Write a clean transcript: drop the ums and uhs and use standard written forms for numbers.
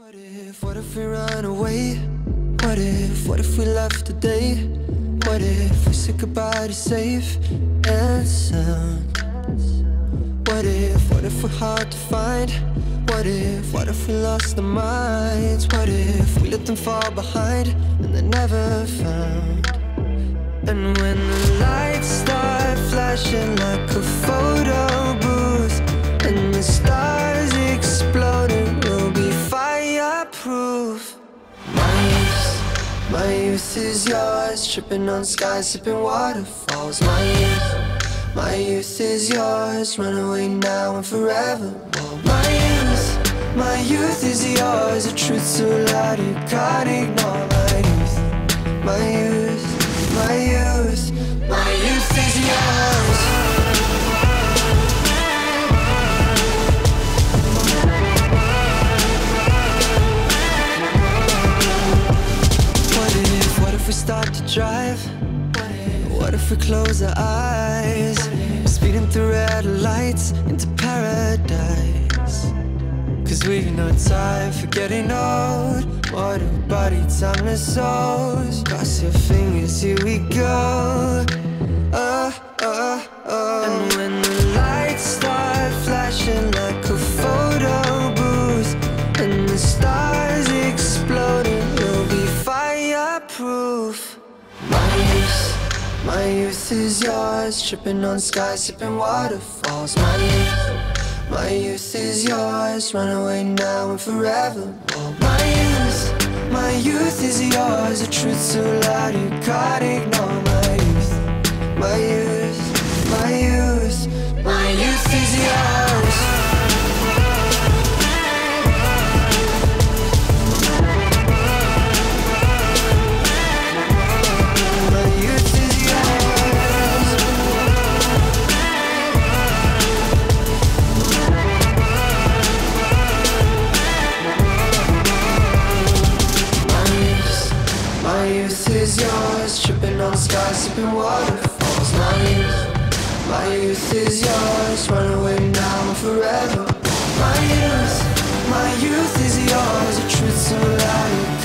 What if we run away? What if we left today? What if we said goodbye to safe and sound? What if we're hard to find? What if we lost our minds? What if we let them fall behind and they're never found? And when the lights start flashing like a photo booth and the stars exploding, we'll be fireproof. My youth is yours, tripping on skies, sipping waterfalls. My youth is yours, run away now and forevermore. My youth is yours, a truth so loud you can't ignore. My youth is yours. What if we start to drive? What if we close our eyes? Speeding through red lights into paradise. Cause we've no time for getting old. What a body, timeless souls. Cross your fingers, here we go. And when the lights start flashing like a photo booth and the stars exploding, we'll be fireproof. My youth is yours, tripping on skies, sipping waterfalls. My youth is yours, run away now and forevermore. My youth is yours, a truth so loud you can't ignore. My youth is yours. My youth is yours, tripping on skies, sipping waterfalls. My youth is yours, run away now and forever. My youth is yours, a truth so loud.